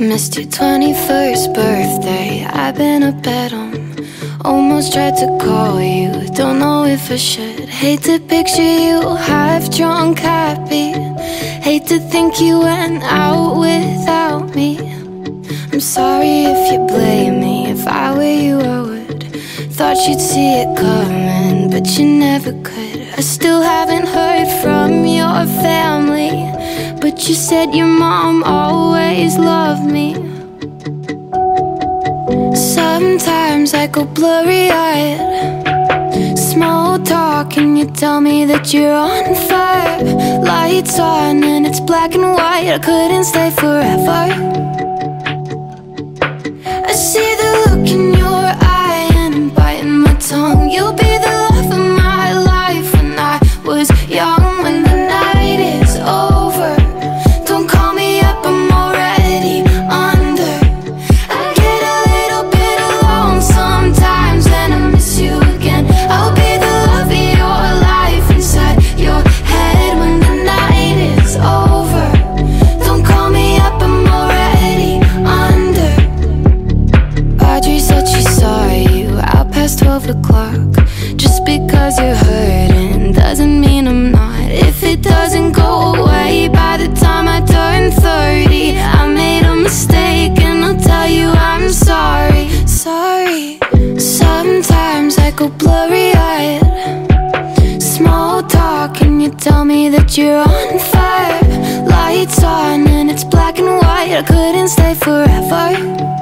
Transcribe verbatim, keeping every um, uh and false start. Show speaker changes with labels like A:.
A: Missed your twenty-first birthday, I've been up at home. Almost tried to call you, don't know if I should. Hate to picture you half drunk, happy. Hate to think you went out without me. I'm sorry if you blame me, if I were you I would. Thought you'd see it coming, but you never could. I still haven't heard from your family, but you said your mom always loved me. Sometimes I go blurry-eyed. Small talk and you tell me that you're on fire. Lights on and it's black and white, I couldn't stay forever. I see the look in your eye and I'm biting my tongue. You'll be the love of my life when I was young. When the night is over, don't call me up, I'm already under. I get a little bit alone sometimes and I miss you again. I'll be the love of your life inside your head when the night is over. Don't call me up, I'm already under. Audrey said she saw you out past twelve o'clock. Just because you're hurting doesn't mean I'm not. If it doesn't go away by the time I turn thirty, I made a mistake and I'll tell you I'm sorry. Sorry. Sometimes I go blurry-eyed. Small talk and you tell me that you're on fire. Lights on and it's black and white, I couldn't stay forever.